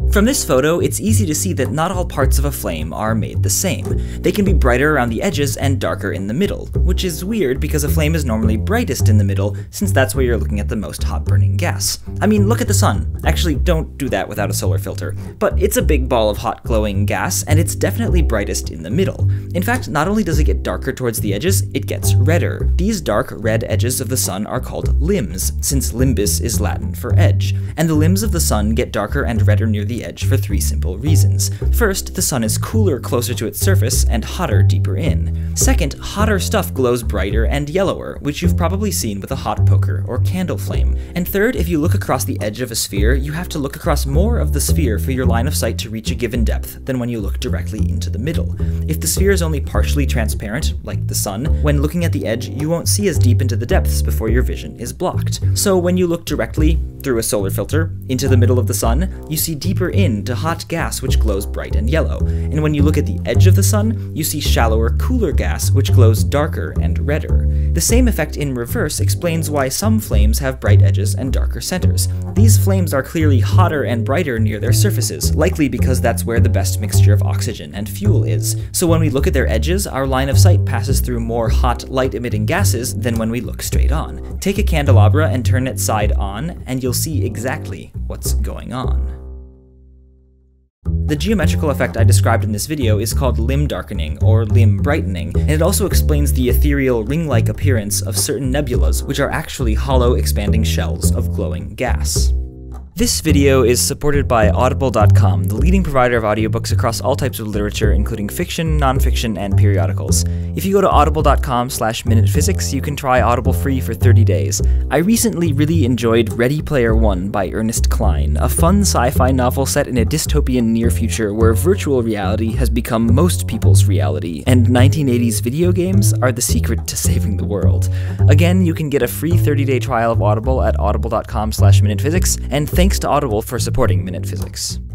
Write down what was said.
From this photo, it's easy to see that not all parts of a flame are made the same. They can be brighter around the edges and darker in the middle, which is weird because a flame is normally brightest in the middle, since that's where you're looking at the most hot burning gas. I mean, look at the sun. Actually, don't do that without a solar filter. But it's a big ball of hot glowing gas, and it's definitely brightest in the middle. In fact, not only does it get darker towards the edges, it gets redder. These dark red edges of the sun are called limbs, since limbus is Latin for edge. And the limbs of the sun get darker and redder near the edge for three simple reasons. First, the sun is cooler closer to its surface and hotter deeper in. Second, hotter stuff glows brighter and yellower, which you've probably seen with a hot poker or candle flame. And third, if you look across the edge of a sphere, you have to look across more of the sphere for your line of sight to reach a given depth than when you look directly into the middle. If the sphere is only partially transparent, like the sun, when looking at the edge, you won't see as deep into the depths before your vision is blocked. So when you look directly, through a solar filter, into the middle of the sun, you see deeper into hot gas which glows bright and yellow. And when you look at the edge of the sun, you see shallower, cooler gas which glows darker and redder. The same effect in reverse explains why some flames have bright edges and darker centers. These flames are clearly hotter and brighter near their surfaces, likely because that's where the best mixture of oxygen and fuel is. So when we look at their edges, our line of sight passes through more hot, light-emitting gases than when we look straight on. Take a candelabra and turn it side on, and you'll see exactly what's going on. The geometrical effect I described in this video is called limb darkening, or limb brightening, and it also explains the ethereal ring-like appearance of certain nebulas, which are actually hollow expanding shells of glowing gas. This video is supported by Audible.com, the leading provider of audiobooks across all types of literature, including fiction, nonfiction, and periodicals. If you go to audible.com/minutephysics, you can try Audible free for 30 days. I recently really enjoyed Ready Player One by Ernest Cline, a fun sci-fi novel set in a dystopian near future where virtual reality has become most people's reality, and 1980s video games are the secret to saving the world. Again, you can get a free 30-day trial of Audible at audible.com/minutephysics, and thanks to Audible for supporting Minute Physics.